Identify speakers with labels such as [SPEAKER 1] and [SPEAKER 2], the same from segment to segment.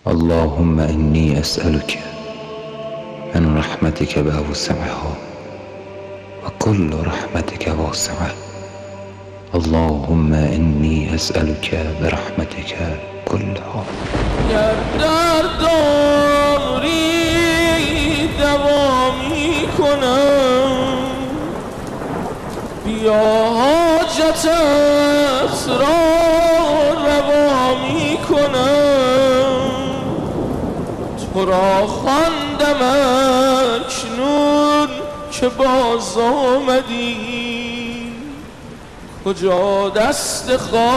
[SPEAKER 1] اللهم إني أسألك من رحمتك بأوسعها وكل رحمتك واسعة. اللهم إني أسألك برحمتك كلها.
[SPEAKER 2] گر درداری دوامی کنم، بیا حاجتت را روا می کنم. تو را خواندم اکنون که باز آمدی، کجا دست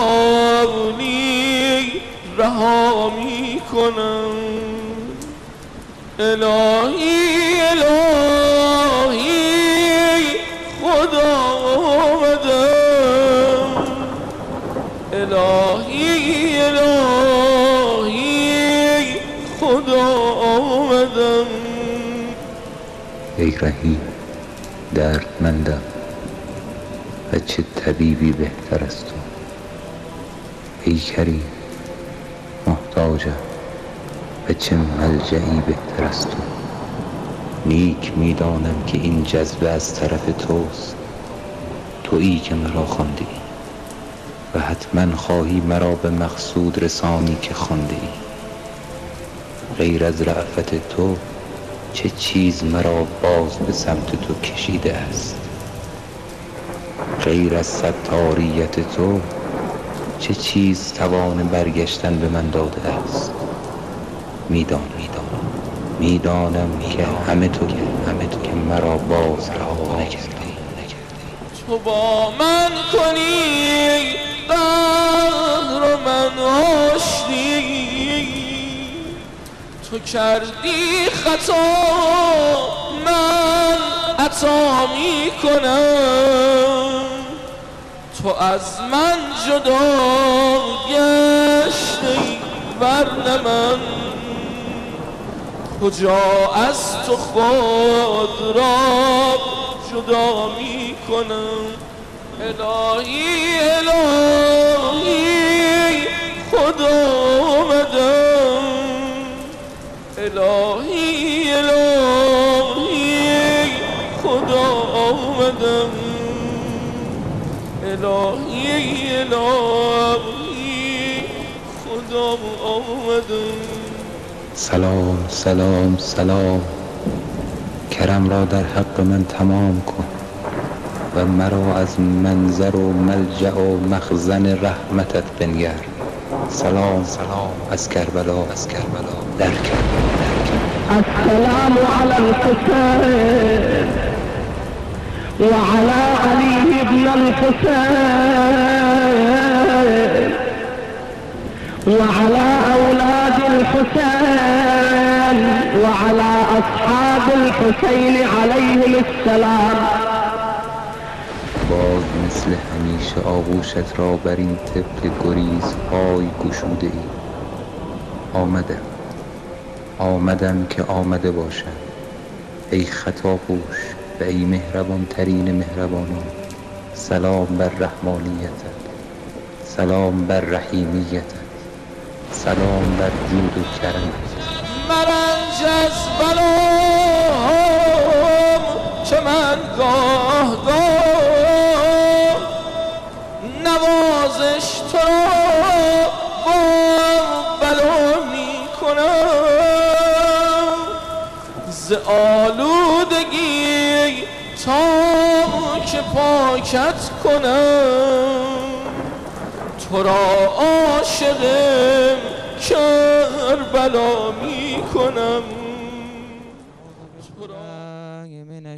[SPEAKER 2] خالی رها می کنم. الهی الهی خدا آمدم، الهی الهی خدا آمدم.
[SPEAKER 1] ای رهی دردمندم و چه طبیبی بهتر از تو. ای کریم محتاجم و چه ملجئی بهتر از تو. نیک میدانم که این جذبه از طرف توست، تویی که مرا خوانده ای و حتما خواهی مرا به مقصود رسانی که خوانده ای. غیر از رأفت تو چه چیز مرا باز به سمت تو کشیده است؟ غیر از ستاریت تو چه چیز توان برگشتن به من داده است؟ میدانم که همه تو که مرا باز رها نکردی.
[SPEAKER 2] تو با من کنی قدر و من آشتی، تو کردی خطا من عطا می کنم. تو از من جدا گشتی ورنه من کجا از تو خود را جدا می کنم. الهی الهی خدا آمدم، الهی الهی خدا آمدم، الهی الهی خدا آمدم.
[SPEAKER 1] سلام سلام سلام، کرم را در حق من تمام کن و مرا از منظر و ملجأ و مخزن رحمتت بنگر. سلام سلام از کربلا در کربلا.
[SPEAKER 3] السلام على الحسين وعلى علي بن الحسين وعلى أولاد الحسين وعلى أصحاب الحسين عليهم السلام.
[SPEAKER 1] باز مثل همیشه آغوشت را بر این طبق گریز پای گشوده ای. آمدم که آمده باشم. ای خطاپوش و ای مهربان ترین مهربانان، سلام بر رحمانیتت، سلام بر رحیمیتت، سلام بر جود و کرمت.
[SPEAKER 2] مرنج از بلاهم که من گاه نوازش تو را با بلا می کنم. ز آلودگی تا که پاکت کنم، تو را عاشق کربلا می کنم.
[SPEAKER 4] من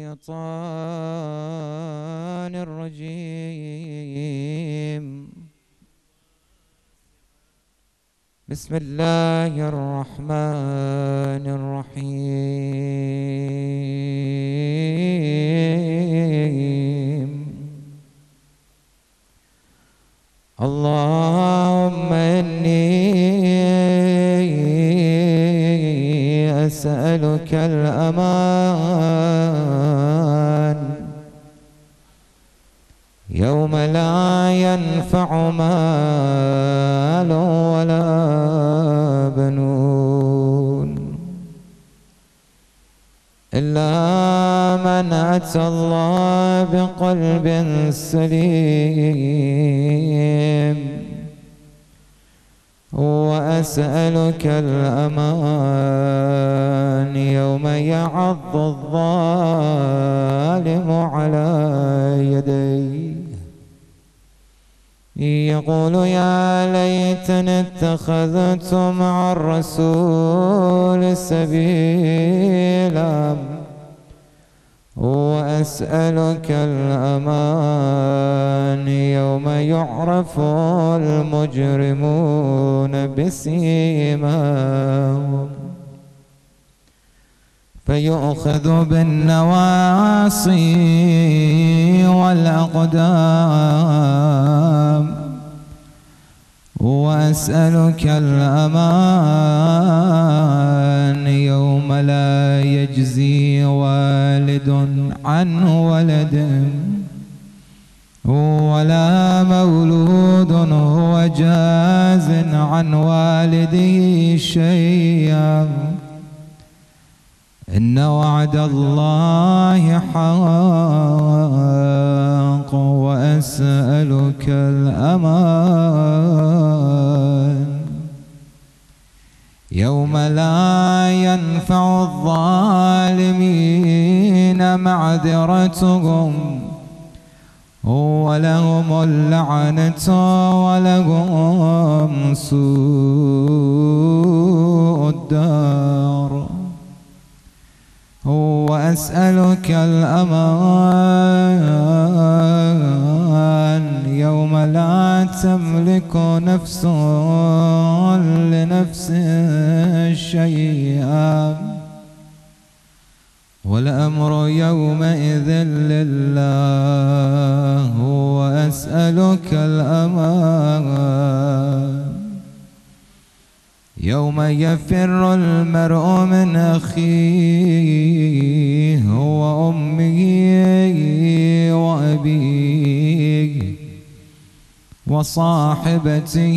[SPEAKER 4] الشيطان الرجيم. بسم الله الرحمن الرحيم. اللهم إني أسألك الأمان يوم لا ينفع مال ولا بنون إلا من أتى الله بقلب سليم. وأسألك الأمان يوم يعض الظالم على يديه يقول يا ليتني اتخذت مع الرسول سبيلا. وأسألك الأمان يوم يعرف المجرمون بسيماهم فيؤخذ بالنواصي والأقدام. وأسألك الأمان يوم لا يجزي والد عن ولد ولا مولود هو جاز عن والده شيئا. إن وعد الله حق. وأسألك الأمان يوم لا ينفع الظالمين معذرتهم ولهم اللعنة ولهم سوء الدار. وأسألك الأمان يوم لا تملك نفس لنفس شيئا والأمر يومئذ لله. وأسألك الأمان يوم يفر المرء من أخيه وأمه وأبيه وصاحبته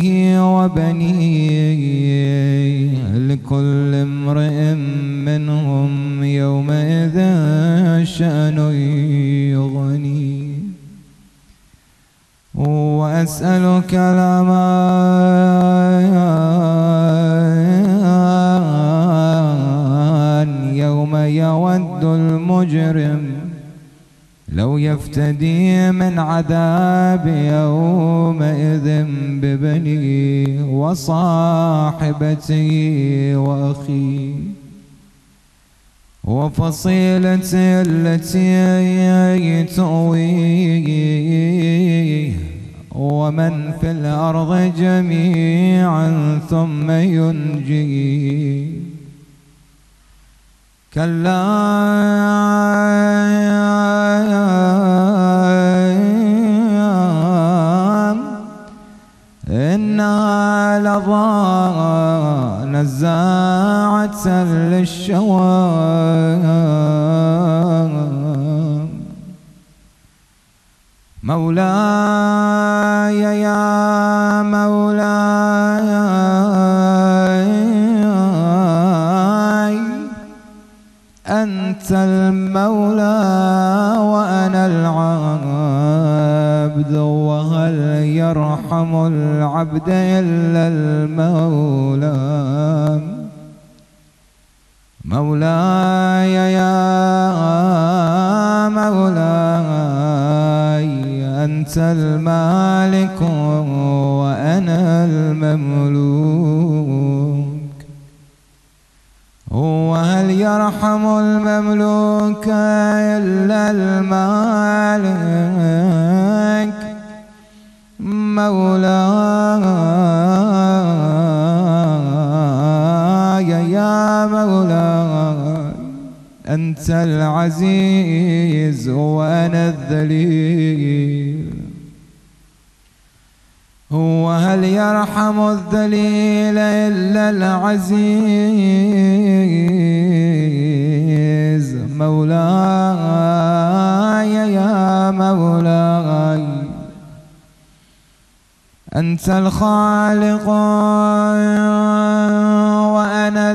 [SPEAKER 4] وبنيه لكل امرئ منهم يومئذ شأن يغنيه. وأسألك الأمان يوم يود المجرم لو يفتدي من عذاب يومئذ ببنيه وصاحبته وأخيه وفصيلته التي تؤويه ومن في الأرض جميعا ثم ينجيه. كلا إنها لظى نزاعة للشوى مولاي يا مولاي أنت المولى وأنا العبد وهل يرحم العبد إلا المولى. مولاي يا مولاي أنت المالك وأنا المملوك وهل يرحم المملوك إلا المالك. مولاي يا مولاي أنت العزيز وأنا الذليل وهل يرحم الذليل إلا العزيز. مولاي يا مولاي أنت الخالق وأنا وأنا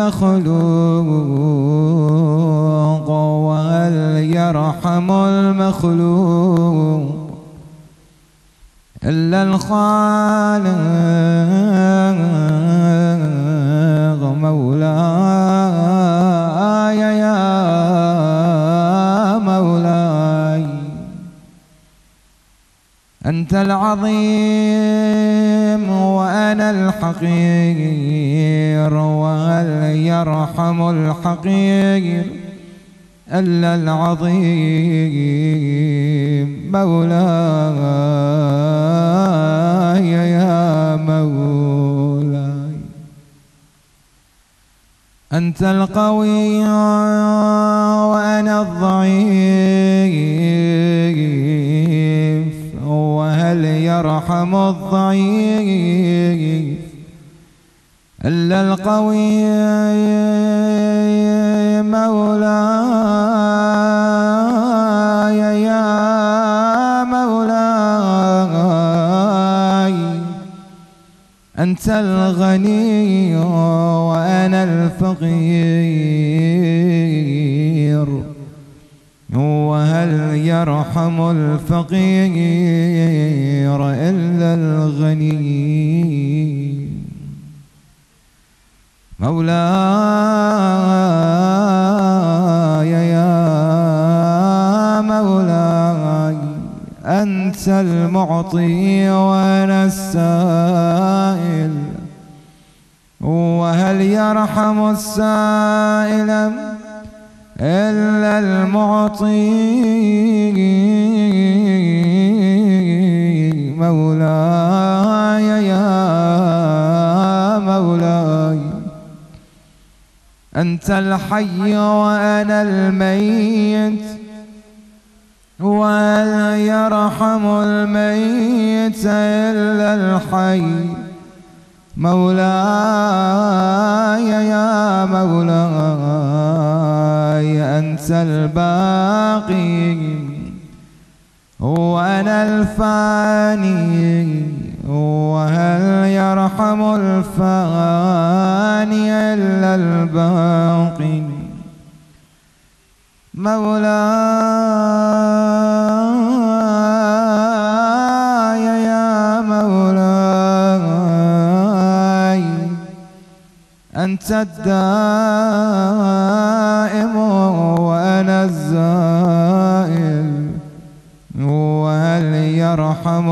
[SPEAKER 4] المخلوق وهل يرحم المخلوق إلا الخالق مولاي يا مولاي أنت العظيم وأنا الحقير وهل يرحم الحقير إلا العظيم مولاي يا مولاي أنت القوي وأنا الضعيف وهل يرحم الضعيف إلا القوي مولاي يا مولاي أنت الغني وأنا الفقير وهل يرحم الفقير إلا الغني مولاي يا مولاي أنت المعطي وأنا السائل وهل يرحم السائل إلا المعطي مولاي يا مولاي أنت الحي وأنا الميت وهل يرحم الميت إلا الحي مولاي يا مولاي أنت الباقي وأنا الفاني وهل يرحم الفاني إلا الباقي مولاي يا مولاي أنت الدائم وأنا الزائل وهل يرحم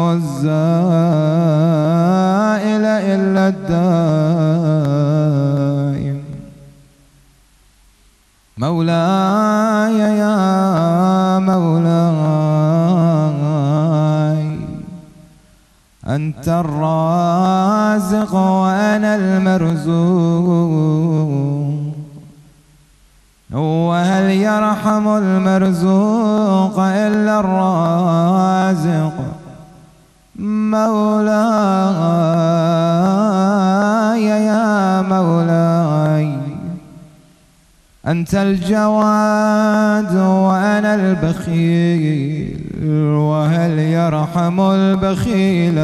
[SPEAKER 4] الزائل إلا الدائم مولاي يا مولاي أنت الرازق وأنا المرزوق وهل يرحم المرزوق إلا الرازق مولاي يا مولاي أنت الجواد وأنا البخيل وهل يرحم البخيل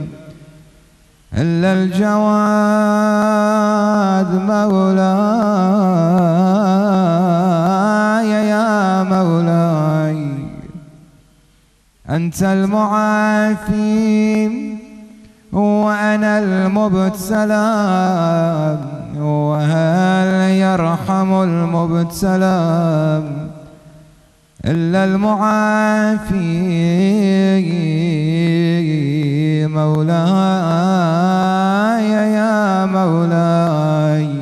[SPEAKER 4] إلا الجواد مولاي يا مولاي أنت المعافي وأنا المبتلى وهل يرحم المبتلى إلا المعافي مولاي يا مولاي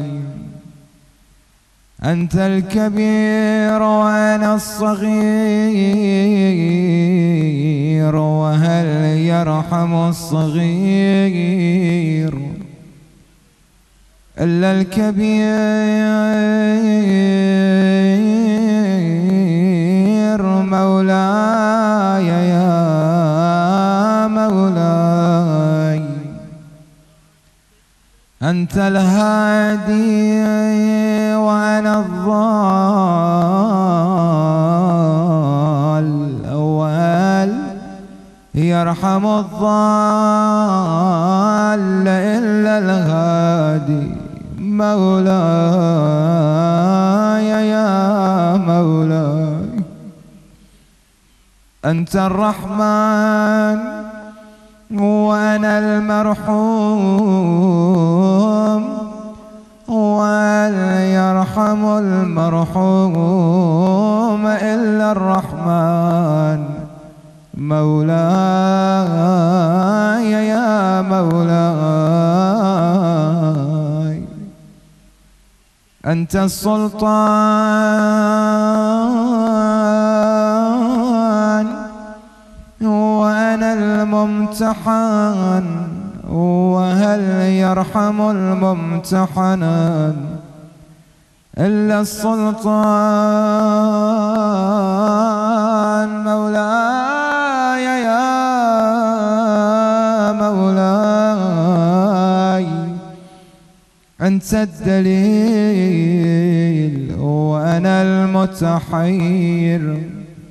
[SPEAKER 4] أنت الكبير وأنا الصغير وهل يرحم الصغير إلا الكبير مولاي يا مولاي أنت الهادي وأنا الضال وهل يرحم الضال إلا الهادي مولاي أنت الرحمن وأنا المرحوم وهل يرحم المرحوم إلا الرحمن مولاي يا مولاي أنت السلطان وأنا الممتحن وهل يرحم الممتحن إلا السلطان مولاي يا مولاي أنت الدليل وأنا المتحير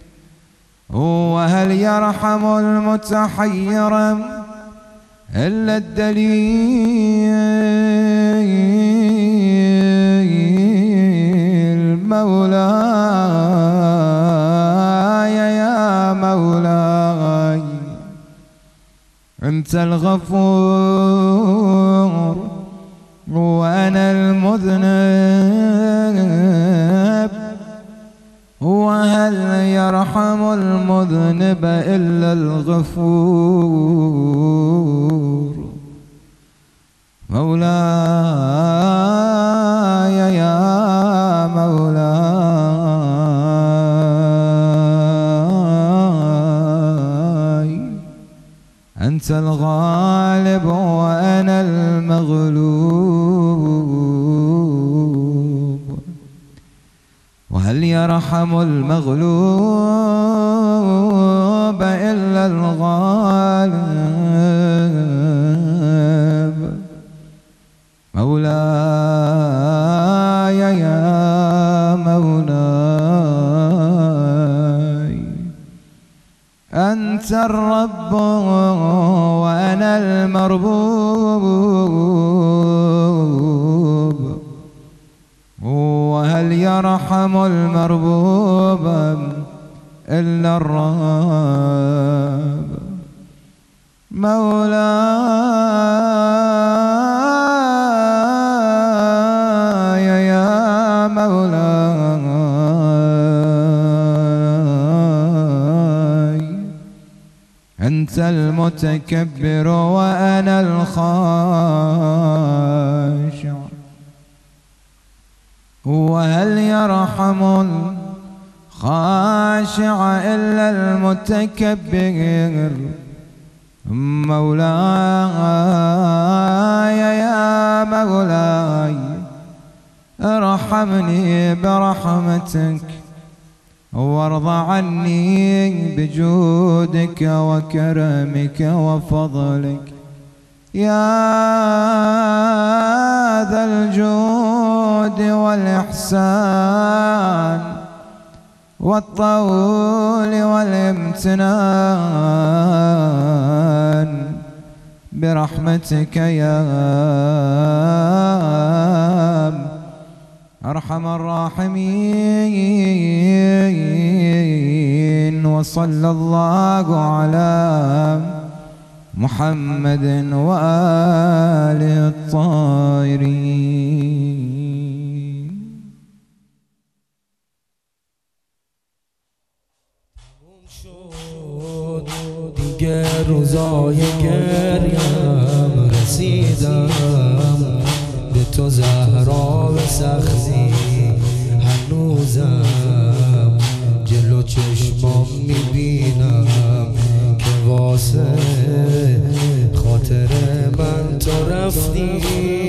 [SPEAKER 4] وهل يرحم المتحير إلا الدليل مولاي يا مولاي أنت الغفور وأنا المذنب وهل يرحم المذنب إلا الغفور مولاي يا مولاي أنت الغالب وأنا المغلوب وهل يرحم المغلوب إلا الغالب مولاي يا مولاي أنت الرب وأنا المربوب وهل يرحم المربوب إلا الرب مولاي يا مولاي أنت المتكبر وأنا الخاشع وهل يرحم الخاشع إلا المتكبر مولاي يا مولاي ارحمني برحمتك وارض عني بجودك وكرمك وفضلك يا ذا الجود والإحسان والطول والامتنان برحمتك يا أرحم الراحمين وصلى الله على محمد وآله الطاهرين.
[SPEAKER 2] دیگر روزای گریم رسیدم به تو زهرا و سختی هنوزم جلو چشمام میبینم که واسه خاطر من تو رفتی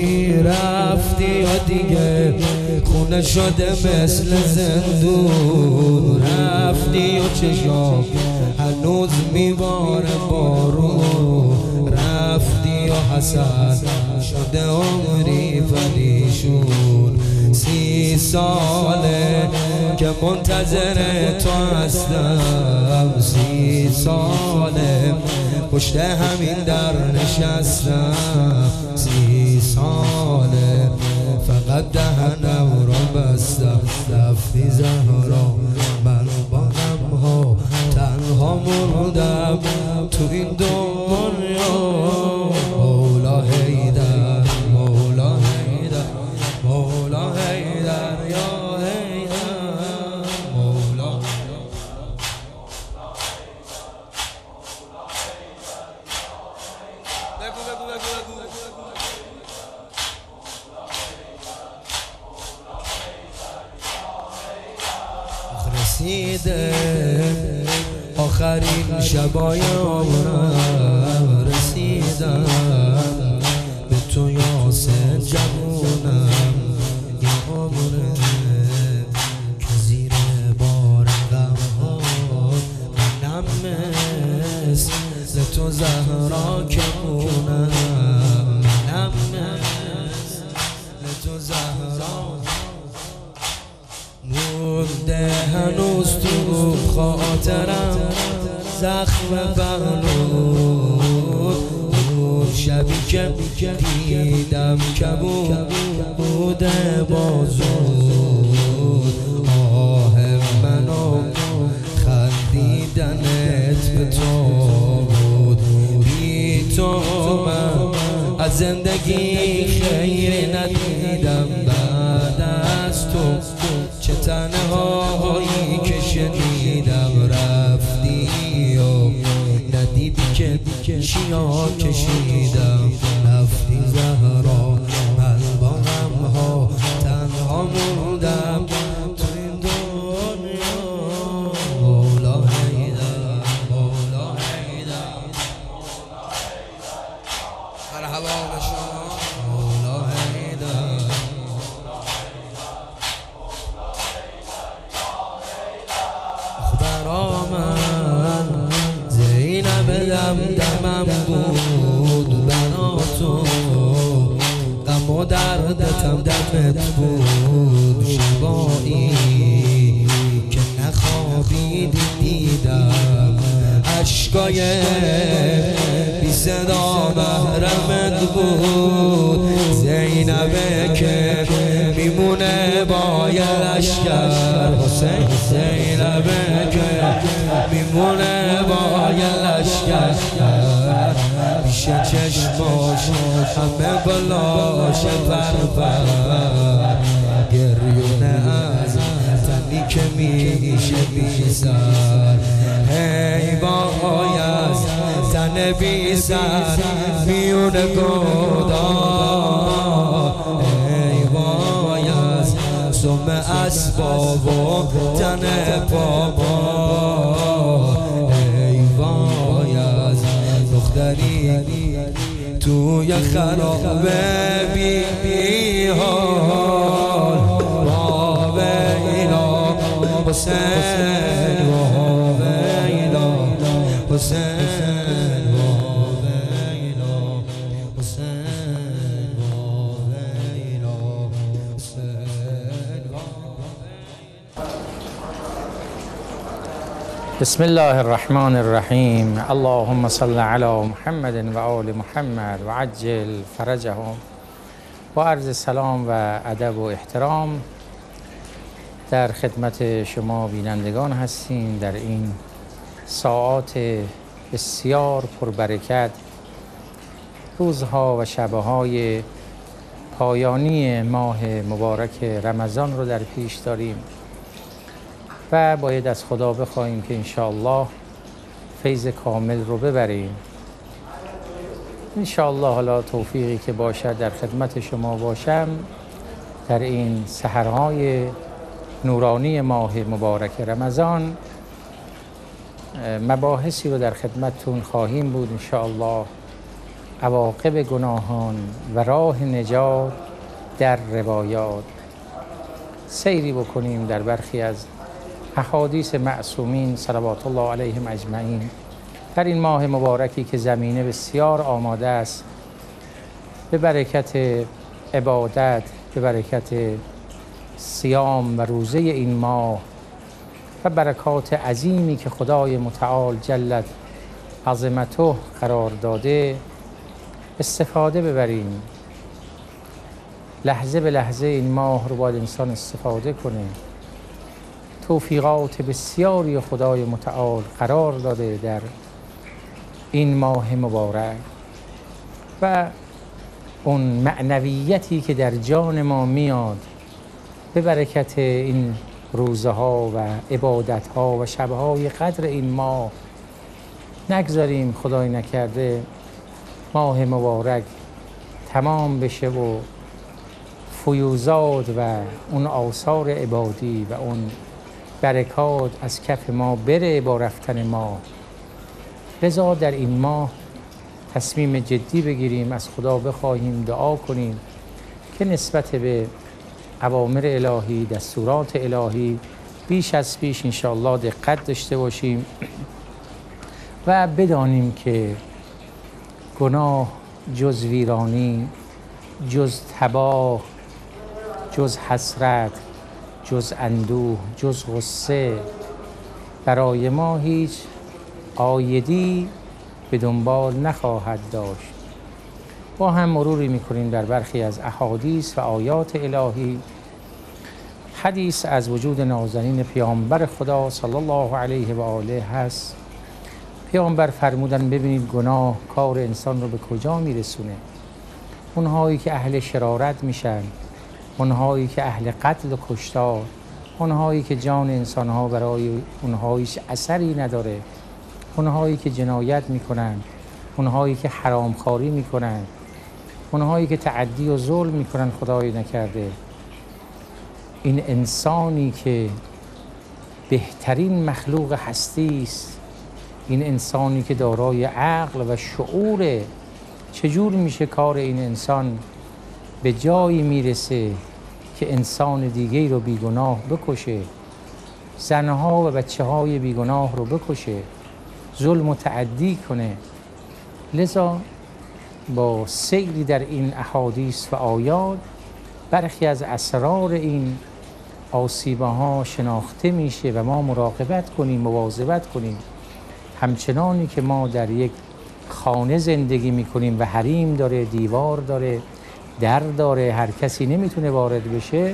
[SPEAKER 2] یا دیگه خونه شده مثل زندون رفتی یا چشام هنوز میباره بارون رفتی یا حسن شده عمری فریشون 30 ساله که منتظر تو هستم 30 ساله پشت همین در نشستم 30 ساله فقط دهنم را بستم رفتی زهرا من با غم‌ها تنها
[SPEAKER 5] رسیده آخرین شبای عمرم، رسیدم به تو یاسر جوونم، یا عمره که زیر بار غم ها منم مثل تو زهرا که مونم، منم مثل تو زهرا مونده هنوز تو خاطرم زخم بغلود، اون شبی که دیدم کبود بوده بازود، آه منو خندیدنت به تو بود، بی تو من از زندگی خیری ندیدم، بعد از تو چه تنهایی که شنیدم، رفتی و ندیدی که چیا کشیدم، رفتی زهرا من با غمها تنها موندم تو این دنیا، مولا حیدر مولا حیدر مرحبا به شما مولا حیدر. برامن زینب دمدمم بود، برا تو غم و دردتم دمت بود، شبایی که نخوابیدی دیدم عشقای بی صدا محرمت بود، زینبه که میمونه با یه لشکر حسین، زینبه که میمونه با یه لشکر پیش چشماش همه بلاش فرفر، گریونه از تنی که میشه بی سر، ای وای از تن بی سر میون گودان، ای وای از سم اسباب و تن بابا، ای وای از دختری توی خرابه بی حال، با ویلا حسین و ویلا حسین و ویلا حسین و ویلا حسین و
[SPEAKER 6] بسم الله الرحمن الرحیم. اللهم صل علی محمد و آل محمد و عجل فرجهم. با عرض سلام و ادب و احترام در خدمت شما بینندگان هستیم در این ساعات بسیار پربرکت، روزها و شبهای پایانی ماه مبارک رمضان رو در پیش داریم و باید از خدا بخواهیم که انشاءالله فیض کامل رو ببریم. انشاءالله حالا توفیقی که باشد در خدمت شما باشم در این سحرهای نورانی ماه مبارک رمضان، مباحثی رو در خدمتتون خواهیم بود انشاءالله، عواقب گناهان و راه نجات در روایات، سیری بکنیم در برخی از احادیث معصومین صلوات الله علیهم اجمعین در این ماه مبارکی که زمینه بسیار آماده است به برکت عبادت، به برکت صیام و روزه این ماه و برکات عظیمی که خدای متعال جلت عظمته قرار داده استفاده ببریم. لحظه به لحظه این ماه رو باید انسان استفاده کنه. توفیقات بسیاری خدای متعال قرار داده در این ماه مبارک و اون معنویتی که در جان ما میاد به برکت این روزها و عبادتها و شبهای قدر این ماه، نگذاریم خدای نکرده ماه مبارک تمام بشه و فیوزات و اون آثار عبادی و اون برکات از کف ما بره با رفتن ماه. لذا در این ماه تصمیم جدی بگیریم، از خدا بخواهیم، دعا کنیم که نسبت به اوامر الهی، دستورات الهی بیش از پیش انشاءالله دقت داشته باشیم و بدانیم که گناه جز ویرانی، جز تباه، جز حسرت، جز اندوه، جز غصه برای ما هیچ عایدی به دنبال نخواهد داشت. با هم مروری میکنیم در برخی از احادیث و آیات الهی. حدیث از وجود نازنین پیامبر خدا صلی الله علیه و آله هست. پیامبر فرمودن ببینید گناه کار انسان رو به کجا میرسونه. اونهایی که اهل شرارت میشن، اونهایی که اهل قتل و کشتار، اونهایی که جان انسانها برای اونها هیچ اثری نداره، اونهایی که جنایت میکنن، اونهایی که حرامخواری میکنن، اونهایی که تعدی و ظلم میکنن خدای نکرده. این انسانی که بهترین مخلوق هستی است، این انسانی که دارای عقل و شعوره، چجور میشه کار این انسان به جایی میرسه که انسان دیگه رو بیگناه بکشه، زنها و بچه های بیگناه رو بکشه، ظلم و تعدی کنه. لذا با سیری در این احادیث و آیات برخی از اسرار این آسیبه ها شناخته میشه و ما مراقبت کنیم، مواظبت کنیم. همچنانی که ما در یک خانه زندگی میکنیم و حریم داره، دیوار داره، در داره، هر کسی نمیتونه وارد بشه،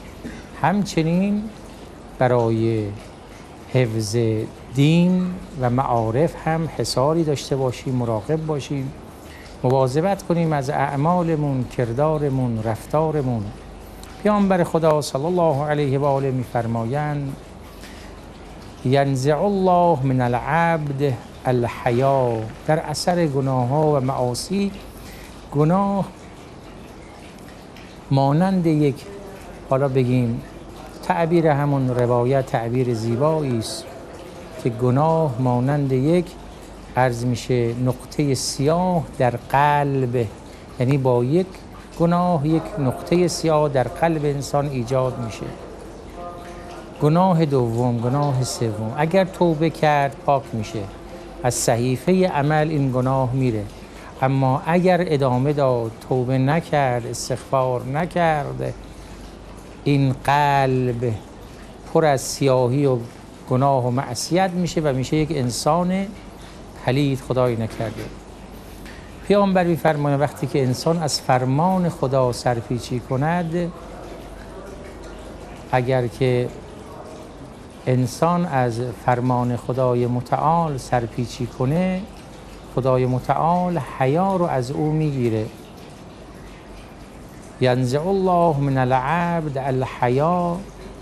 [SPEAKER 6] همچنین برای حفظ دین و معارف هم حصاری داشته باشیم، مراقب باشیم، مواظبت کنیم از اعمالمون، کردارمون، رفتارمون. پیامبر خدا صلی الله علیه و آله میفرمایند ینزع الله من العبد الحیا. در اثر گناه ها و معاصی، گناه مانند یک، حالا بگیم تعبیر همون روایت تعبیر زیبایی است که گناه مانند یک عرض میشه نقطه سیاه در قلب، یعنی با یک گناه یک نقطه سیاه در قلب انسان ایجاد میشه. گناه دوم، گناه سوم، اگر توبه کرد پاک میشه، از صحیفه عمل این گناه میره. اما اگر ادامه داد، توبه نکرد، استغفار نکرد، این قلب پر از سیاهی و گناه و معصیت میشه و میشه یک انسان پلید، خدای نکرده. پیامبر میفرماید وقتی که انسان از فرمان خدا سرپیچی کند، اگر که انسان از فرمان خدای متعال سرپیچی کنه، خدای متعال حیا رو از او میگیره. ینزع الله من العبد الحیا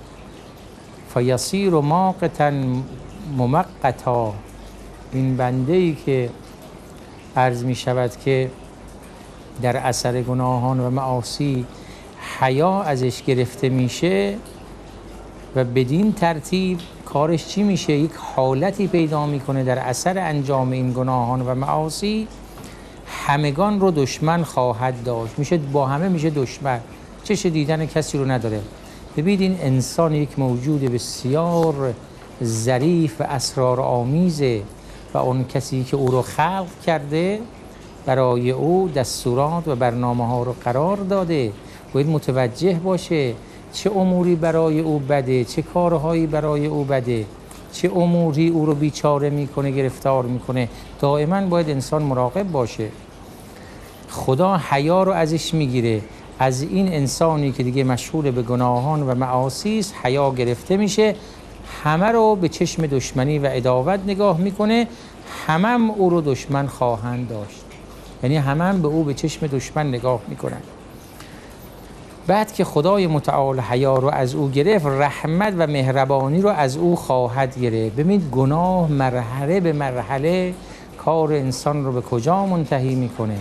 [SPEAKER 6] فیصیر ماقتا ممقتا. این بنده ای که عرض می شود که در اثر گناهان و معاصی حیا ازش گرفته میشه و بدین ترتیب کارش چی میشه؟ یک حالتی پیدا میکنه در اثر انجام این گناهان و معاصی همگان رو دشمن خواهد داشت، میشه با همه میشه دشمن، چش دیدن کسی رو نداره. ببینید این انسان یک موجود بسیار ظریف و اسرارآمیزه و اون کسی که او رو خلق کرده برای او دستورات و برنامه ها رو قرار داده. باید متوجه باشه چه اموری برای او بده، چه کارهایی برای او بده، چه اموری او رو بیچاره میکنه، گرفتار میکنه. دائما باید انسان مراقب باشه. خدا حیا رو ازش میگیره. از این انسانی که دیگه مشغول به گناهان و معاصی است حیا گرفته میشه، همه رو به چشم دشمنی و عداوت نگاه میکنه، همه او رو دشمن خواهند داشت، یعنی همه به او به چشم دشمن نگاه میکنن. بعد که خدای متعال حیا رو از او گرفت، رحمت و مهربانی رو از او خواهد گرفت. ببینید گناه مرحله به مرحله کار انسان رو به کجا منتهی میکنه؟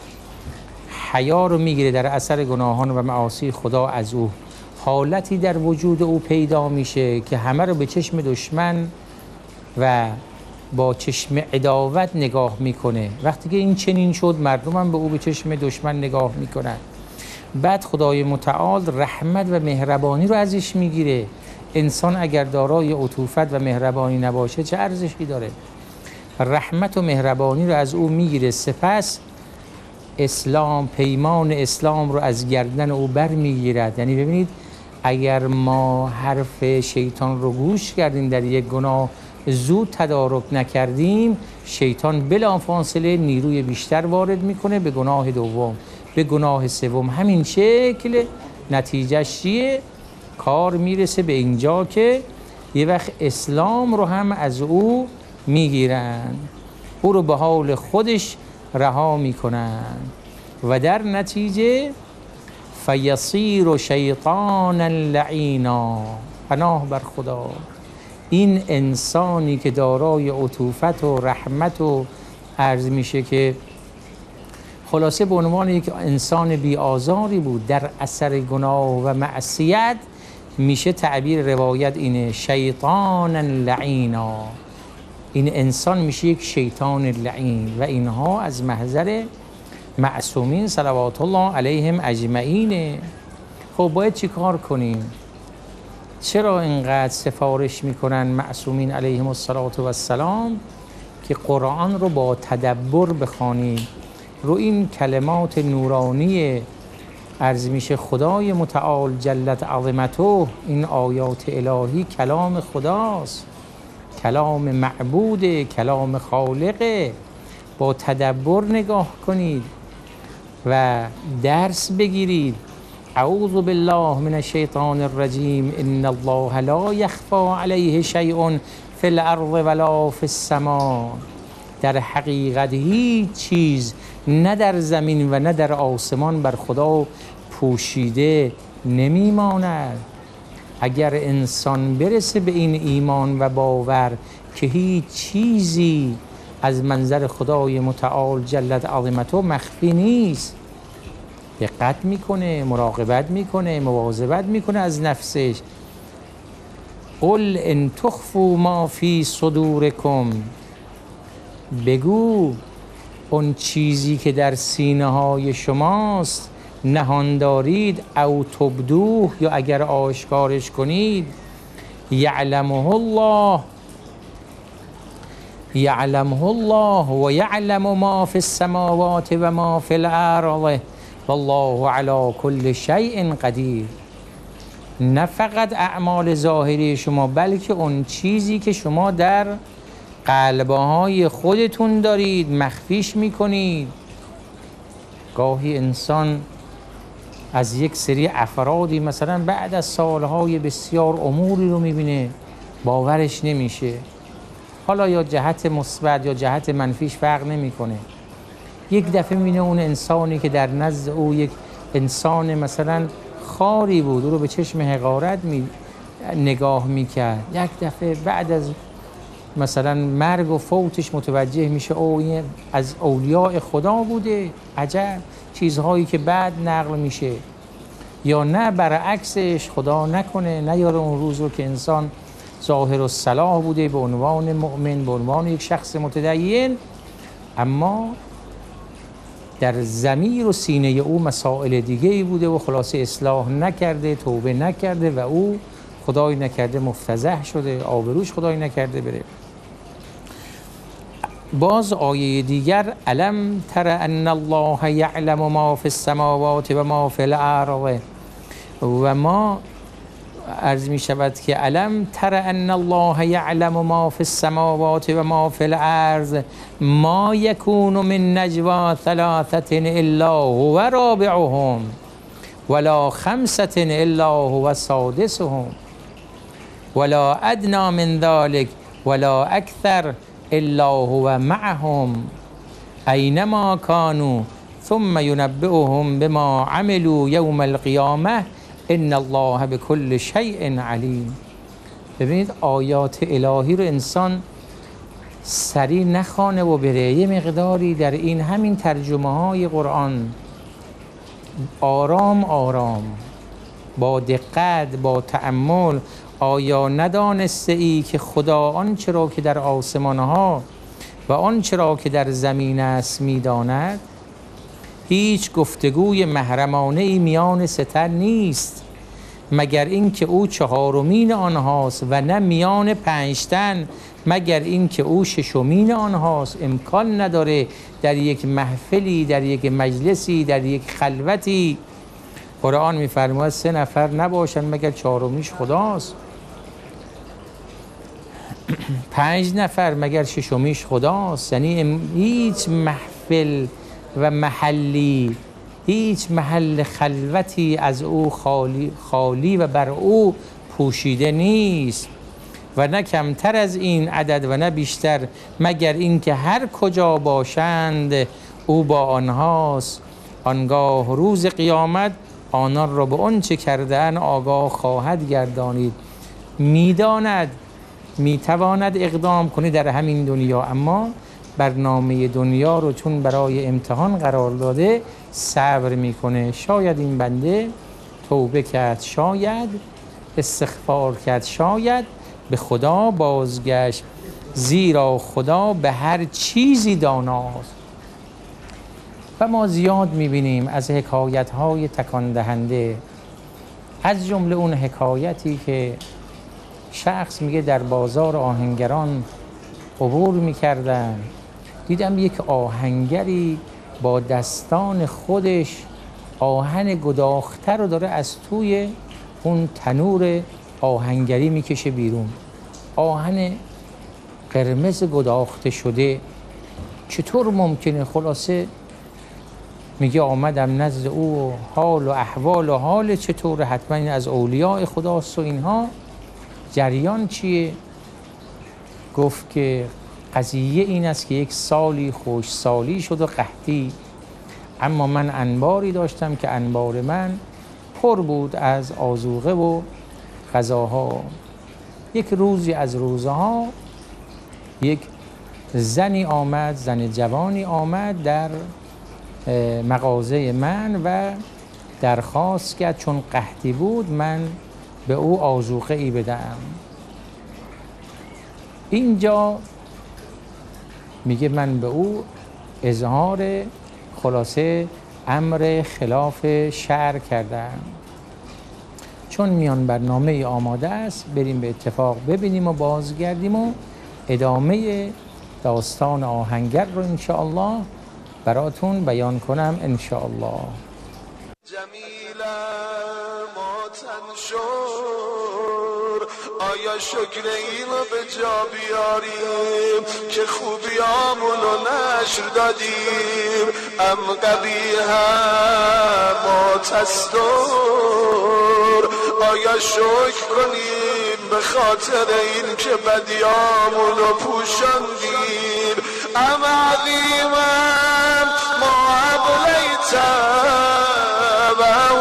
[SPEAKER 6] حیا رو میگیره در اثر گناهان و معاصی خدا از او. حالتی در وجود او پیدا میشه که همه رو به چشم دشمن و با چشم عداوت نگاه میکنه. وقتی که این چنین شد مردم هم به او به چشم دشمن نگاه میکنن. بعد خدای متعال رحمت و مهربانی رو ازش میگیره. انسان اگر دارای عطوفت و مهربانی نباشه چه ارزشی داره؟ رحمت و مهربانی رو از او میگیره. سپس اسلام، پیمان اسلام رو از گردن او بر میگیرد. یعنی ببینید اگر ما حرف شیطان رو گوش کردیم در یک گناه، زود تدارک نکردیم، شیطان بلافاصله نیروی بیشتر وارد میکنه به گناه دوم، به گناه سوم. همین شکل نتیجهش چیه؟ کار میرسه به اینجا که یه وقت اسلام رو هم از او میگیرن، او رو به حال خودش رها میکنن و در نتیجه فیصیر شیطانا لعینا. پناه بر خدا، این انسانی که دارای عطوفت و رحمت و عرض میشه که خلاصه به عنوان یک انسان بی آزاری بود در اثر گناه و معصیت، میشه تعبیر روایت اینه شیطانا لعینا. این انسان میشه یک شیطان لعین و اینها از محضر معصومین صلوات الله علیهم اجمعینه. خب باید چی کار کنیم؟ چرا اینقدر سفارش میکنن معصومین علیهم السلام که قرآن رو با تدبر بخوانیم، رو این کلمات نورانی عرض میشه خدای متعال جلت عظمته، این آیات الهی کلام خداست، کلام معبود، کلام خالقه. با تدبر نگاه کنید و درس بگیرید. اعوذ بالله من الشیطان الرجیم، ان الله لا یخفی علیه شیء فی الارض ولا فی السماء. در حقیقت هیچ چیز نه در زمین و نه در آسمان بر خدا پوشیده نمیماند. اگر انسان برسه به این ایمان و باور که هیچ چیزی از منظر خدای متعال جلت عظمته مخفی نیست، دقت میکنه، مراقبت میکنه، مواظبت میکنه از نفسش. قل ان تخفوا ما فی صدورکم، بگو اون چیزی که در سینه های شماست نهان دارید، او تبدوه، یا اگر آشکارش کنید، یعلمه الله و یعلم ما فی السماوات و ما فی الارض والله علی کل شیء قدیر. نه فقط اعمال ظاهری شما، بلکه اون چیزی که شما در قلب‌های خودتون دارید مخفیش میکنید. گاهی انسان از یک سری افرادی مثلا بعد از سالهای بسیار اموری رو میبینه باورش نمیشه، حالا یا جهت مثبت یا جهت منفیش فرق نمیکنه. یک دفعه میبینه اون انسانی که در نزد او یک انسان مثلا خاری بود، او رو به چشم حقارت نگاه میکرد، یک دفعه بعد از مثلا مرگ و فوتش متوجه میشه او این از اولیاء خدا بوده. عجب چیزهایی که بعد نقل میشه. یا نه برعکسش، خدا نکنه نیاره اون روز رو که انسان ظاهر الصلاح بوده به عنوان مؤمن، به عنوان یک شخص متدین، اما در ضمیر و سینه او مسائل دیگه‌ای بوده و خلاصه اصلاح نکرده، توبه نکرده و او خدای نکرده مفتضح شده، آبروش خدای نکرده بره. باز آیه دیگر الم تر ان الله یعلم ما فی السماوات و ما فی الارض، و ما عرض می شود که الم تر ان الله یعلم ما فی السماوات و ما فی الارض ما یکون من نجوا ثلاثه الا هو رابعهم ولا خمسه الا هو سادسهم ولا ادنى من ذلك ولا اکثر الا هو معهم اینما كانوا ثم ينبئهم بما عملوا یوم القیامه ان الله بكل شیء علیم. ببینید آیات الهی رو انسان سریع نخوانه و بره، یه مقداری در این همین ترجمه های قرآن آرام آرام با دقت با تأمل. آیا ندانسته ای که خدا آنچه را که در آسمان ها و آنچه را که در زمین است میداند؟ هیچ گفتگوی محرمانه ای میان ستر نیست مگر اینکه او چهارمین آنهاست و نه میان 5 تن مگر اینکه او ششمین آنهاست. امکان نداره در یک محفلی، در یک مجلسی، در یک خلوتی قرآن میفرماید 3 نفر نباشن مگر چهارمیش خداست، 5 نفر مگر ششمیش خداست. یعنی هیچ محفل و محلی، هیچ محل خلوتی از او خالی و بر او پوشیده نیست و نه کمتر از این عدد و نه بیشتر مگر اینکه هر کجا باشند او با آنهاست. آنگاه روز قیامت آنان را به آنچه کردن آگاه خواهد گردانید. میداند میتواند اقدام کنی در همین دنیا، اما برنامه دنیا رو چون برای امتحان قرار داده صبر میکنه. شاید این بنده توبه کرد، شاید استغفار کرد، شاید به خدا بازگشت، زیرا خدا به هر چیزی داناست. و ما زیاد میبینیم از حکایت‌های تکان دهنده، از جمله اون حکایتی که شخص میگه در بازار آهنگران عبور میکردن، دیدم یک آهنگری با دستان خودش آهن گداخته رو داره از توی اون تنور آهنگری میکشه بیرون، آهن قرمز گداخته شده. چطور ممکنه؟ خلاصه میگه آمدم نزد او و حال و احوال و حال چطوره، حتما این از اولیاء خداست و اینها. جریان چیه؟ گفت که قضیه این است که 1 سالی خوش سالی شد و قحطی، اما من انباری داشتم که انبار من پر بود از آذوقه و غذاها. یک روزی از روزها یک زنی آمد، زن جوانی آمد در مغازه من و درخواست کرد چون قحطی بود من به او آذوقه ای بدم. اینجا میگه من به او اظهار خلاصه امر خلاف شرع کردم. چون میان برنامه آماده است بریم به اتفاق ببینیم و بازگردیم و ادامه داستان آهنگر رو انشاءالله براتون بیان کنم انشاءالله.
[SPEAKER 2] جمیلم آتن شور، آیا شکر اینو به جا بیاریم که خوبیامونو نشر دادیم؟ ام قبیهم آتستور، آیا شکر کنیم به خاطر این که بدیامونو پوشاندیم؟ ام عظیمم ما ابلیتم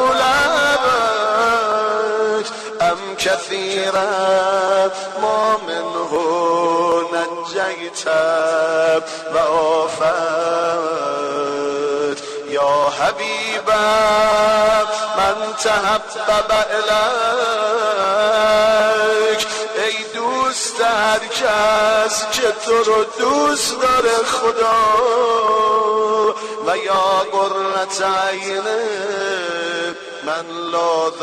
[SPEAKER 2] اولمت، ام کثیرا ما منه نجیتم و آفت. یا حبیبم من تحبب الیک، ای دوست هر کس که تو رو دوست داره خدا، و یا قرة عین من لاذ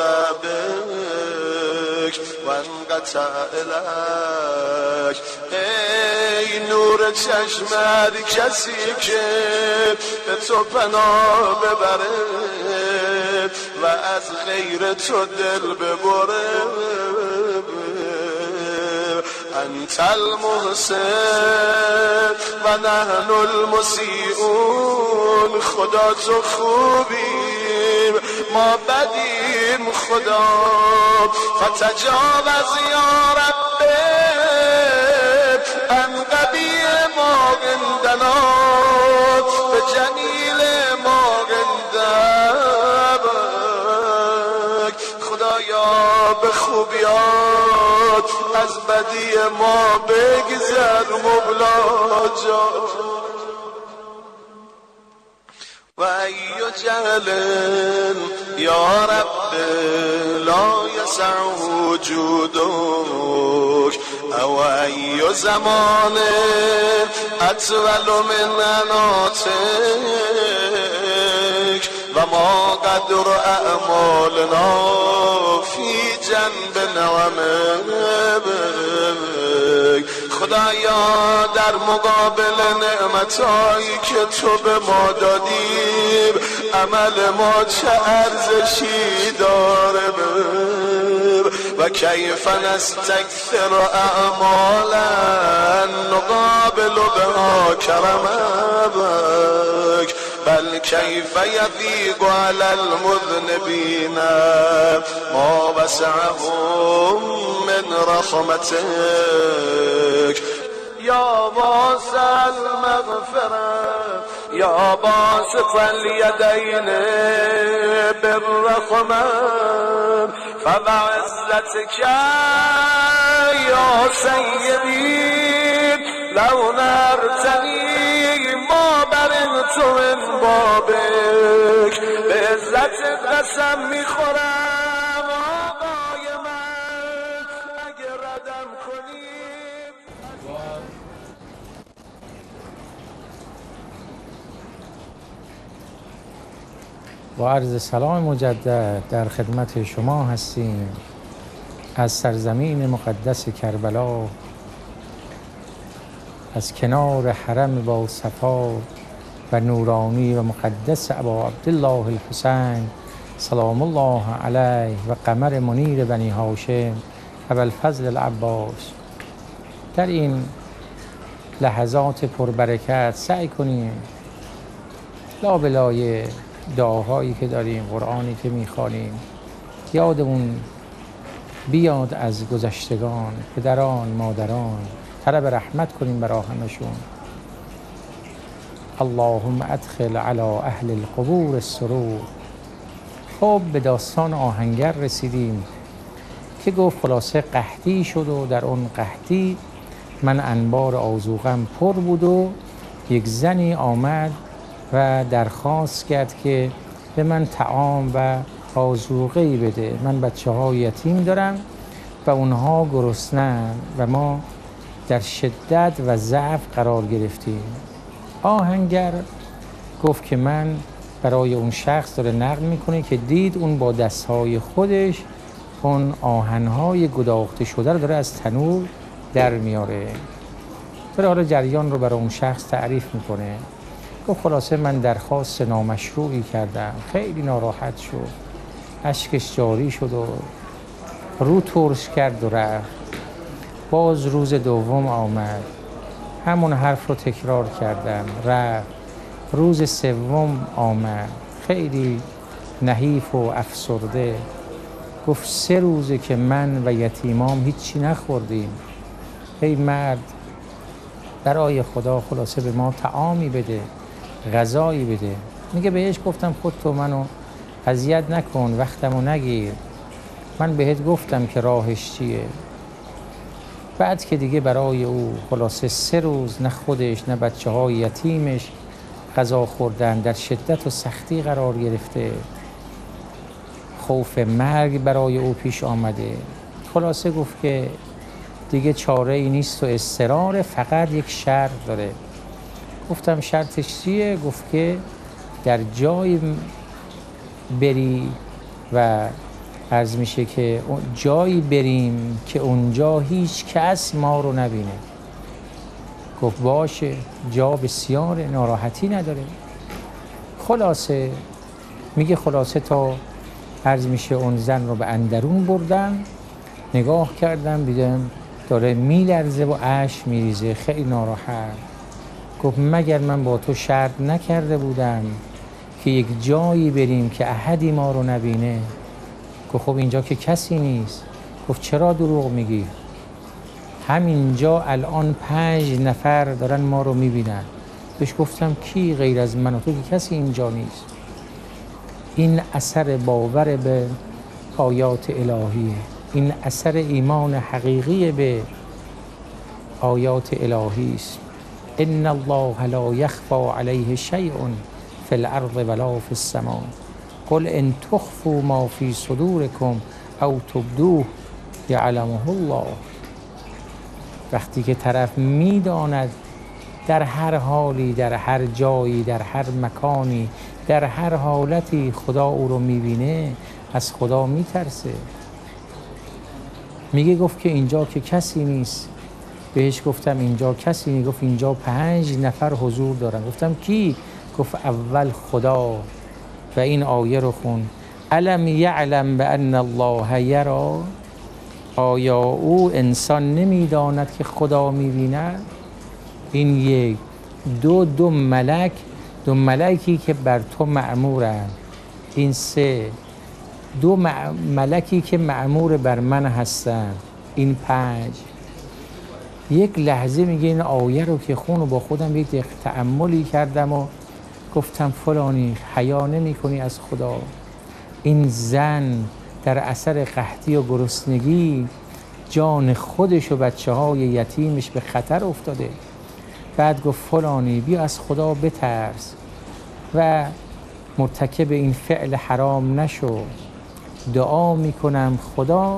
[SPEAKER 2] بک و انقطع الیک، ای نور چشم هر کسی که به تو پناه ببره و از غیر تو دل ببره. انت المحسن و نحن المسیئون، خدا تو خوبیم ما بدیم خدا، فتجاوز یا رب عن قبیح ما عندنا به جمیل ما عندك. خدا خدایا به خوبیات از بدی ما بگذر مولا جان. و ای جهل یا رب لا یسع وجودک او ای زمان اطول من اناتک و ما قدر اعمالنا فی جنب نعمک. خدایا در مقابل نعمتایی که تو به ما دادیم عمل ما چه ارزشی داره و کیف نستکثر اعمالا نقابل بها کرمک بل کیف یضیق علی المذنبین ما وسعهم من رحمتک یا واسع المغفرة یا باسط الیدین بالرحمة فبعزتك یا سیدی لو نرتنی ما برنت من بابک. به عزت قسم میخورم آقای من اگه ردم کنی.
[SPEAKER 6] با عرض سلام مجدد در خدمت شما هستیم از سرزمین مقدس کربلا، از کنار حرم با صفا و نورانی و مقدس ابا عبدالله الحسین سلام الله علیه و قمر منیر بنی هاشم ابوالفضل العباس. در این لحظات پربرکت سعی کنیم لابلای دعاهایی که داریم، قرآنی که میخوانیم، یادمون بیاد از گذشتگان، پدران، مادران، طلب رحمت کنیم برای همشون. اللهم ادخل علی اهل القبور السرور. خب به داستان آهنگر رسیدیم که گفت خلاصه قحطی شد و در اون قحطی من انبار آذوقه‌ام پر بود و یک زنی آمد و درخواست کرد که به من طعام و آذوقه‌ای بده. من بچه‌های یتیم دارم و اونها گرسنه‌اند و ما در شدت و ضعف قرار گرفتیم. آهنگر گفت که من برای اون شخص داره نقل میکنه که دید اون با دستهای خودش اون آهنهای گداخته شده رو داره از تنور در میاره. داره حالا جریان رو برای اون شخص تعریف میکنه. گفت خلاصه من درخواست نامشروعی کردم، خیلی ناراحت شد، اشکش جاری شد و رو ترش کرد و رفت. باز روز دوم آمد، همون حرف رو تکرار کردم، رفت. روز سوم آمد، خیلی نحیف و افسرده. گفت 3 روزه که من و یتیمام هیچی نخوردیم. ای مرد، برای خدا خلاصه به ما طعامی بده، غذایی بده. میگه بهش گفتم خود تو منو اذیت نکن، وقتمو نگیر، من بهت گفتم که راهش چیه. بعد که دیگه برای او خلاصه 3 روز نه خودش نه بچه‌های یتیمش غذا خوردن، در شدت و سختی قرار گرفته، خوف مرگ برای او پیش آمده. خلاصه گفت که دیگه چاره ای نیست و اضطرار، فقط یک شرط داره. گفتم شرطش چیه؟ گفت که در جای بری و عرض میشه که جایی بریم که اونجا هیچ کس ما رو نبینه. گفت باشه، جا بسیار، ناراحتی نداره. خلاصه میگه خلاصه تا عرض میشه اون زن رو به اندرون بردم، نگاه کردم دیدم داره میلرزه و اشک میریزه، خیلی ناراحت. گفت مگر من با تو شرط نکرده بودم که یک جایی بریم که احدی ما رو نبینه؟ گفت خب اینجا که کسی نیست. گفت چرا دروغ میگی؟ همینجا الان 5 نفر دارن ما رو میبینن. بهش گفتم کی غیر از من و تو که کسی اینجا نیست. این اثر باور به آیات الهیه. این اثر ایمان حقیقی به آیات الهی است. ان الله لا یخفی علیه شیء فی الارض ولا فی السماء قل ان تخفوا ما فی صدورکم او تبدوه یعلمه الله. وقتی که طرف میداند در هر حالی، در هر جایی، در هر مکانی، در هر حالتی خدا او رو میبینه، از خدا میترسه. میگه گفت که اینجا که کسی نیست. بهش گفتم اینجا کسی نیست. گفت اینجا 5 نفر حضور دارن. گفتم کی؟ گفت اول خدا. و این آیه رو خون: الم یعلم بان الله یرا. آیا او انسان نمیداند که خدا میبیند؟ این یک. دو ملک، 2 ملکی که بر تو مأمورند. این 3. 2 ملکی که مأمور بر من هستند. این 5. یک لحظه میگه این آیه رو که خون و با خودم یک دقیقه تأملی کردم و گفتم فلانی حیا نمی کنی از خدا؟ این زن در اثر قحطی و گرسنگی جان خودش و بچه های یتیمش به خطر افتاده. بعد گفت فلانی بیا از خدا بترس و مرتکب این حرام نشو. دعا میکنم خدا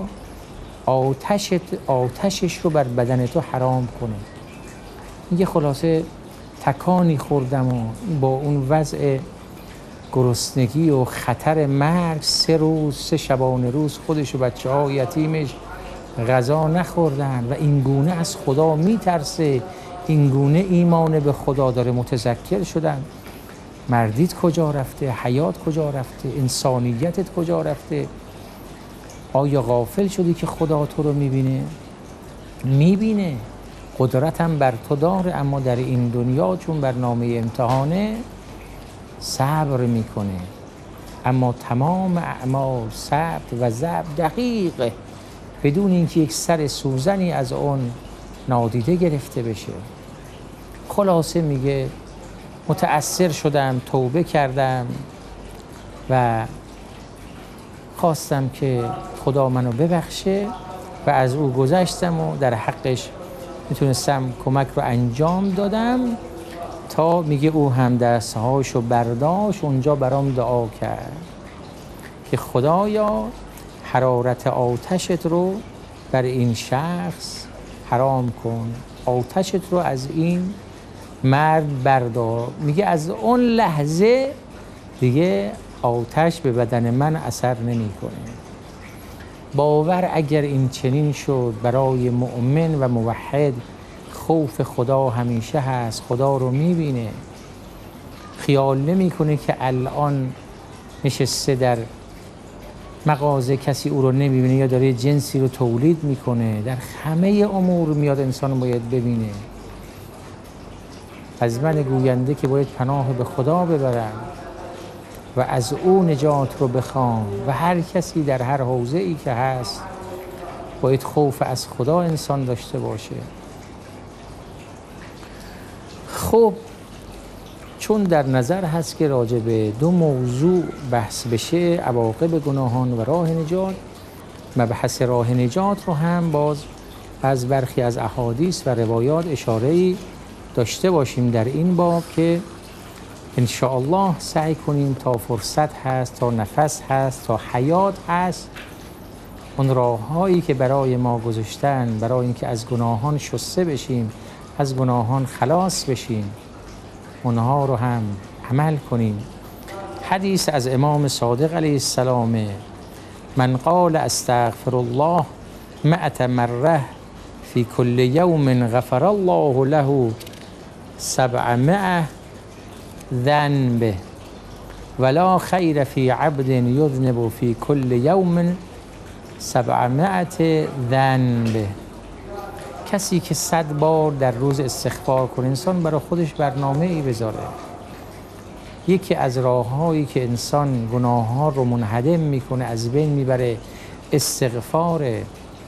[SPEAKER 6] آتشش رو بر بدن تو حرام کنه. میگه خلاصه تکانی خوردم و با اون وضع گرسنگی و خطر مرگ 3 روز 3 شبانه روز خودش و بچه ها یتیمش غذا نخوردن و این گونه از خدا میترسه، این گونه ایمان به خدا داره. متذکر شدن مردیت کجا رفته، حیات کجا رفته، انسانیتت کجا رفته. آیا غافل شدی که خدا تو رو میبینه؟ میبینه، قدرتم بر تو داره، اما در این دنیا چون برنامه امتحانه صبر میکنه. اما تمام اعمال ثبت و ضبط دقیقه، بدون اینکه یک سر سوزنی از اون نادیده گرفته بشه. خلاصه میگه متأثر شدم، توبه کردم و خواستم که خدا منو ببخشه و از او گذشتم و در حقش میتونستم کمک رو انجام دادم. تا میگه او هم دستهاشو برداشت، اونجا برام دعا کرد که خدایا حرارت آتشت رو بر این شخص حرام کن، آتشت رو از این مرد بردار. میگه از اون لحظه دیگه آتش به بدن من اثر نمیکنه. باور اگر این چنین شد برای مؤمن و موحد، خوف خدا همیشه هست، خدا رو میبینه، خیال نمیکنه که الان نشسته در مغازه کسی او رو نمیبینه یا داره جنسی رو تولید میکنه. در همه امور میاد انسان باید ببینه. از من گوینده که باید پناه به خدا ببرم و از او نجات رو بخوام و هر کسی در هر حوزه ای که هست باید خوف از خدا انسان داشته باشه. خب چون در نظر هست که راجع به 2 موضوع بحث بشه، عواقب گناهان و راه نجات، مبحث راه نجات رو هم باز از برخی از احادیث و روایات اشاره‌ای داشته باشیم در این باب که انشاءالله سعی کنیم تا فرصت هست، تا نفس هست، تا حیات هست، اون راههایی که برای ما گذاشتن برای اینکه از گناهان شسته بشیم، از گناهان خلاص بشیم، اونها رو هم عمل کنیم. حدیث از امام صادق علیه السلام: من قال استغفر الله 100 مره فی کل یوم غفر الله له 700 ذنب ولا خیر فی عبد یذنب فی کل یوم 700 ذنب. کسی که 100 بار در روز استغفار کنه، انسان برای خودش برنامه ای بذاره. یکی از راههایی که انسان گناه ها رو منهدم میکنه، از بین میبره، استغفاره.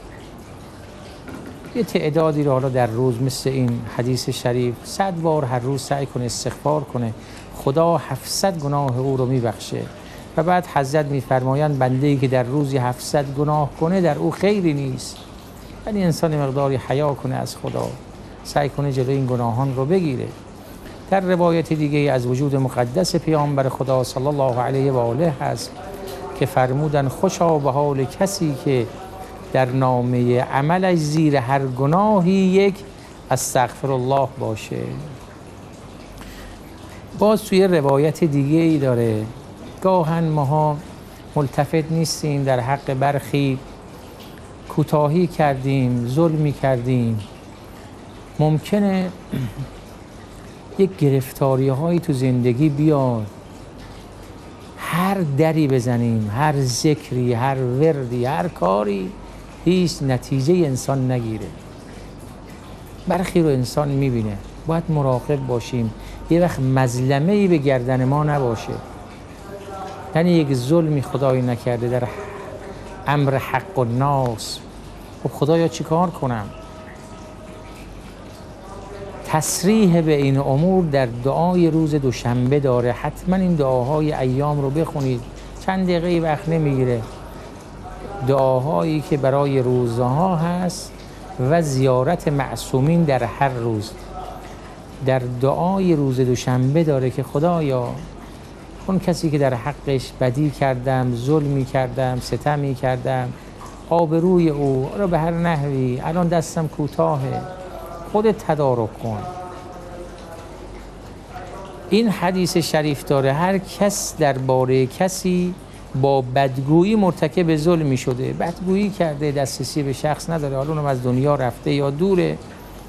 [SPEAKER 6] یه تعدادی رو حالا در روز مثل این حدیث شریف 100 بار هر روز سعی کنه استغفار کنه، خدا 700 گناه او رو میبخشه. و بعد حضرت میفرمایند بنده‌ای که در روزی 700 گناه کنه در او خیری نیست. یعنی انسان مقداری حیا کنه از خدا، سعی کنه جلوی این گناهان رو بگیره. در روایت دیگه از وجود مقدس پیامبر خدا صلی الله علیه و آله هست که فرمودن خوشا به حال کسی که در نامه عملش زیر هر گناهی یک استغفر الله باشه. باز توی روایت دیگه ای داره گاهن ماها ملتفت نیستیم، در حق برخی کوتاهی کردیم، ظلمی کردیم، ممکنه یک گرفتاری هایی تو زندگی بیاد، هر دری بزنیم، هر ذکری، هر وردی، هر کاری، هیچ نتیجه انسان نگیره. برخی رو انسان میبینه، باید مراقب باشیم یه وقت مظلمه‌ای به گردن ما نباشه. یعنی یک ظلمی خدایی نکرده در امر حق الناس، خب خدایا چی کار کنم؟ تصریح به این امور در دعای روز دوشنبه داره. حتما این دعاهای ایام رو بخونید، چند دقیقه وقت نمیگیره. دعاهایی که برای روزها هست و زیارت معصومین در هر روز. در دعای روز دوشنبه داره که خدایا اون کسی که در حقش بدی کردم، ظلمی کردم، ستمی کردم، آبروی او رو به هر نحوی الان دستم کوتاهه، خودت تدارک کن. این حدیث شریف داره هر کس درباره کسی با بدگویی مرتکب ظلمی شده، بدگویی کرده، دسترسی به شخص نداره، حالا اونم از دنیا رفته یا دوره،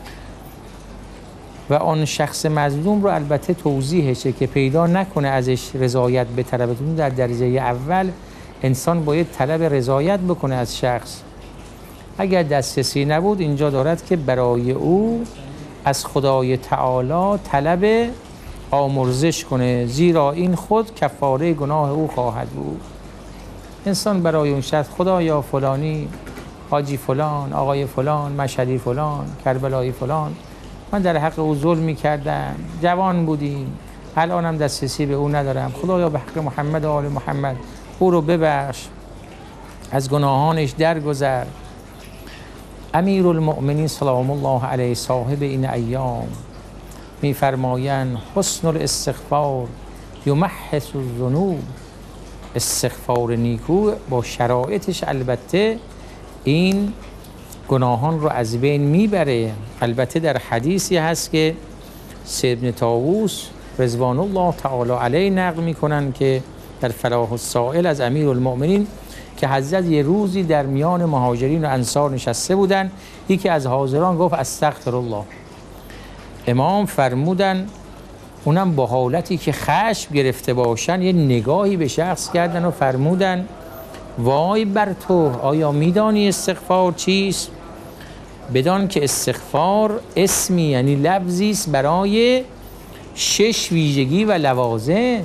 [SPEAKER 6] و آن شخص مظلوم رو البته توضیحشه که پیدا نکنه ازش رضایت بطلبه. در درجه اول انسان باید طلب رضایت بکنه از شخص. اگر دسترسی نبود اینجا دارد که برای او از خدای تعالی طلب آمرزش کنه، زیرا این خود کفاره گناه او خواهد بود. انسان برای اون شخص خدایا فلانی، حاجی فلان، آقای فلان، مشهدی فلان، کربلایی فلان، من در حق او ظلمی کردم، جوان بودیم، الانم دسترسی به او ندارم، خدایا به حق محمد و آل محمد او رو ببخش، از گناهانش درگذر. امیرالمؤمنین سلام الله علیه صاحب این ایام میفرمایند حسن الاستغفار یمحص الذنوب. استغفار نیکو با شرایطش البته این گناهان رو از بین میبره. البته در حدیثی هست که سید ابن طاووس رضوان الله تعالی علیه نقل میکنن که در فلاح السائل از امیرالمؤمنین که حضرت یه روزی در میان مهاجرین و انصار نشسته بودن، یکی از حاضران گفت استغفر الله. امام فرمودن، اونم با حالتی که خشم گرفته باشن، یه نگاهی به شخص کردن و فرمودن وای بر تو، آیا میدانی استغفار چیست؟ بدان که استغفار اسمی، یعنی لفظی است برای 6 ویژگی و لوازم.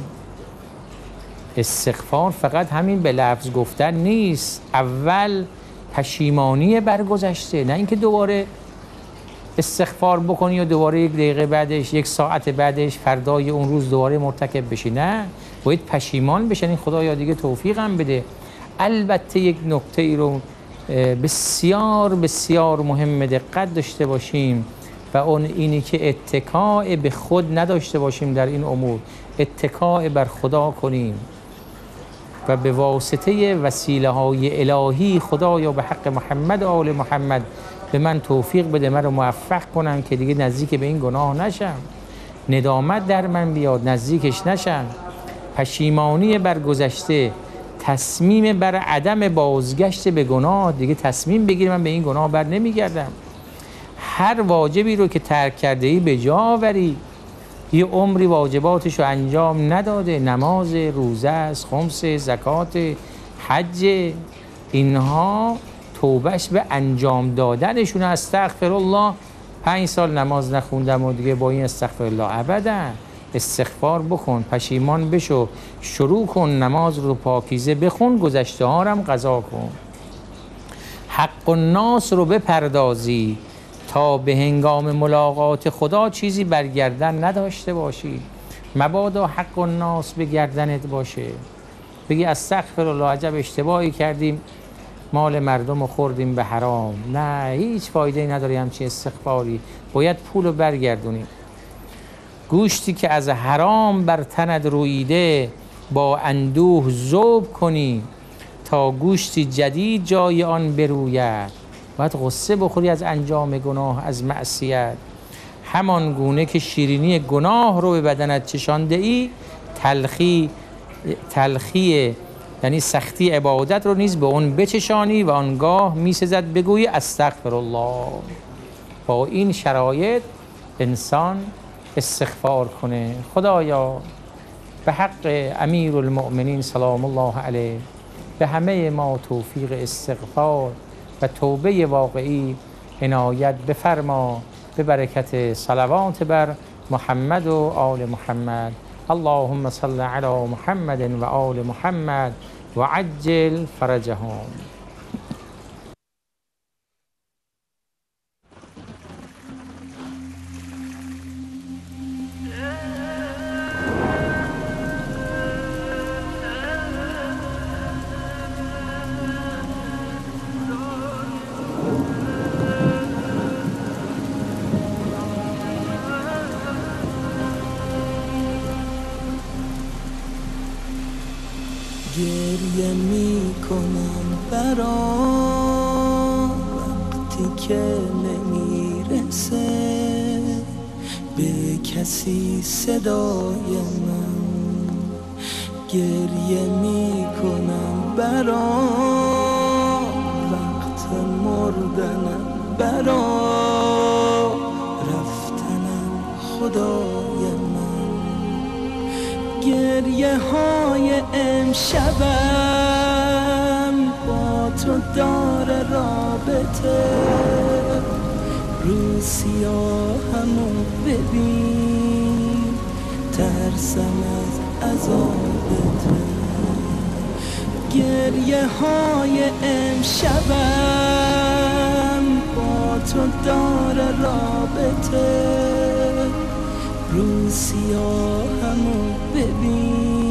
[SPEAKER 6] استغفار فقط همین به لفظ گفتن نیست. اول پشیمانی برگذشته، نه اینکه دوباره استغفار بکنی و دوباره 1 دقیقه بعدش، 1 ساعت بعدش، فردای اون روز دوباره مرتکب بشی. نه، باید پشیمان بشن. این خدایا دیگه توفیقم بده. البته یک نکته ای رو بسیار بسیار مهم دقت داشته باشیم و اون اینی که اتکاء به خود نداشته باشیم در این امور، اتکاء بر خدا کنیم و به واسطه وسیله های الهی خدایا به حق محمد و آل محمد به من توفیق بده، من رو موفق کنم که دیگه نزدیک به این گناه نشم، ندامت در من بیاد، نزدیکش نشم، پشیمانی بر گذشته، تصمیم بر عدم بازگشت به گناه، دیگه تصمیم بگیرم من به این گناه بر نمیگردم. هر واجبی رو که ترک کرده ای به جا آوری. یه عمری واجباتش رو انجام نداده، نماز، روزه است، خمس، زکات، حج، اینها توبهش به انجام دادنشون. استغفر الله 5 سال نماز نخوندم و دیگه با این استغفر الله ابدا. استغفار بکن، پشیمان بشو، شروع کن نماز رو پاکیزه بخون، گذشته ها هم قضا کن. حق الناس رو بپردازی تا به هنگام ملاقات خدا چیزی برگردن نداشته باشی. مبادا حق الناس به گردنت باشه. بگی استغفرالله عجب اشتباهی کردیم مال مردم رو خوردیم به حرام. نه، هیچ فایده نداره همچین استغفاری. باید پول رو برگردونیم. گوشتی که از حرام بر تنت رویده با اندوه ذوب کنی تا گوشتی جدید جای آن بروید. باید غصه بخوری از انجام گناه، از معصیت. همان گونه که شیرینی گناه رو به بدنت چشانده ای، تلخی یعنی سختی عبادت رو نیز به اون بچشانی و آنگاه میسزد بگویی استغفرالله. با این شرایط انسان استغفار کنه. خدایا به حق امیر المؤمنین سلام الله علیه به همه ما توفیق استغفار و توبه واقعی عنایت بفرما، به برکت صلوات بر محمد و آل محمد. اللهم صل علی محمد و آل محمد و عجل فرجهم.
[SPEAKER 5] گریه می کنم برا وقتی که نمیرسه به کسی صدای من. گریه می کنم برا وقت مردنم، برا رفتنم خدای من. گریه های امشبم با تو داره رابطه، رو سیاهمو ببین ترسم از عذابته. گریه های امشبم با تو داره رابطه، رو سیاهمو ببین